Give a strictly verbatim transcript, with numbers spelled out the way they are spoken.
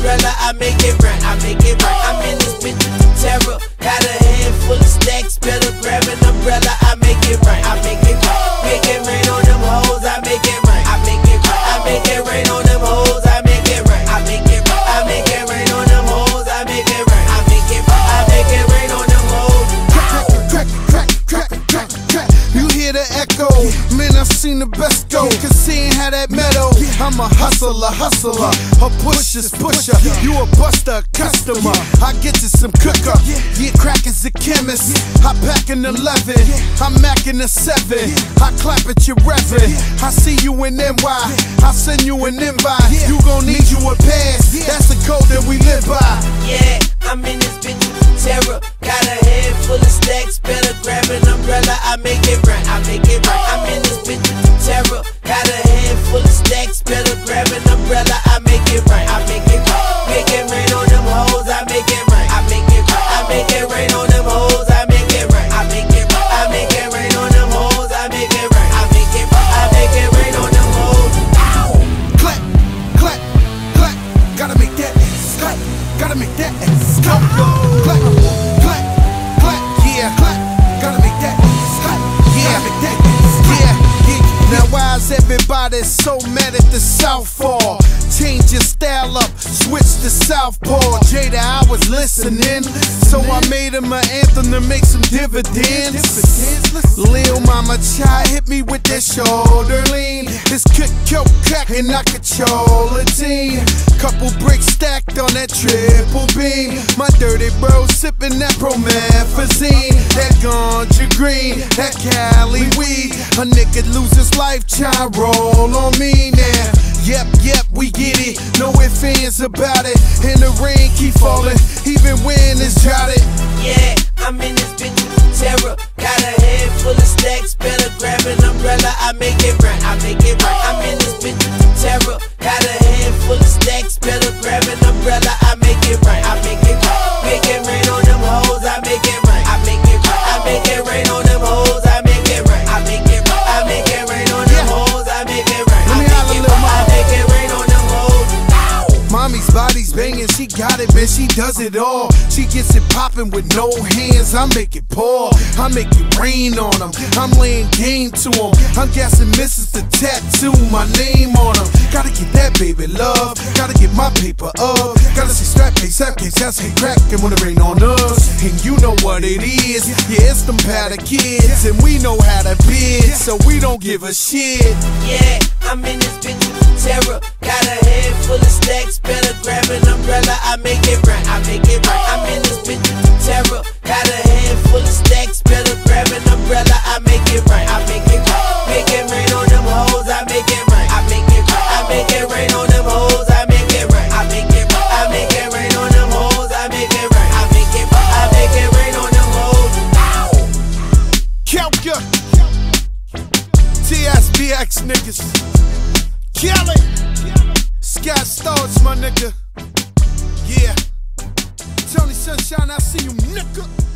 umbrella, I make it right, I make it right. I'm in this bitch with terror, got a handful of stacks, better grab an umbrella, I make it right, I make it right. Make it rain on them hoes, I make it right, I make it right. I make it rain on them hoes, I make it right, I make it right. I make it rain on them hoes, I make it right, I make it right. I make it rain on them hoes. Crack, crack, crack, crack, crack. You hear the echo? Man, I've seen the best go. Cause seeing how that metal. I'm a hustler, hustler, a pusher's pusher. You a buster, customer. I get you some cooker. Yeah, crack is a chemist. I pack an eleven. I'm macking a seven. I clap at your reverend. I see you in N Y. I send you an invite. You gon' need you a pass. That's the code that we live by. Yeah, I'm in this bitch with terror. Got a head full of stacks. Better grab an umbrella. I make it right. I make it right. I'm in this bitch with terror. Got a head full of stacks. Better grab an umbrella. I make it right. I make it right. Make it rain on them hoes. I make it right. I make it right. I make it rain on them hoes. I make it right. I make it right. I make it rain on them hoes. I make it right. I make it right. I make it rain on them hoes. Ow! Clap, clap, clap. Gotta make that ass clap. Gotta make that ass clap. Clap, clap, clap. Yeah, clap. Gotta make that ass clap. Yeah, make that ass clap. Yeah, yeah. Now why is everybody so mad at the Southpaw? Change your style up, switch to Southpaw. Jada, I was listening, so I made him an anthem to make some dividends. Lil Mama Chai hit me with that shoulder lean. It's kick, kill, crack, and I control a team. Couple bricks stacked on that triple beam. My dirty bro sipping that promethazine. That ganja green, that Cali weed. A nigga lose his life, try roll on me now. Yep, yep, we get it. No ifs, ands about it. And the rain keep falling, even when it's droughted. Yeah, I'm in this bitch with terror. Got a head full of stacks. Better grab an umbrella. I make it right. I make it right. I'm in this bitch with terror. Got a head full of stacks. Better grab an umbrella. I make it right. I make it right. Make it rain on them hoes. I make it right. I make it right. I make it rain on them hoes. I make it right. I make it right. I make it rain on them hoes. I make it right. Let me holler, little mama. I make it rain on them hoes. Mommy's body's banging, she got it, man, she does it all. She gets it popping with no hands, I make it pour. I make it rain on them, I'm laying game to them. I'm guessing missus the tattoo, my name on them. Gotta get that baby love, gotta get my paper up. Gotta see strap case, strap case, that's hey crack, and when it rain on us. And you know what it is, yeah, it's them powder kids. And we know how to bid, so we don't give a shit. Yeah, I'm in this bitch with terror. Got a head full of stacks. Better grab an umbrella, I make it right, I make it right. I'm in this bitch with terror. Got a head full of stacks. Better grab an umbrella, I make it right, I make it right. Make it rain on them hoes, I make it right, I make it right. I make it rain on them hoes, I make it right, I make it right. I make it rain on them hoes, I make it right, I make it right. I make it rain on them hoes. Ow! Kelka, T S B X niggas, Kelly. Scott Stars, my nigga. Yeah. Tony Sunshine, I see you, nigga.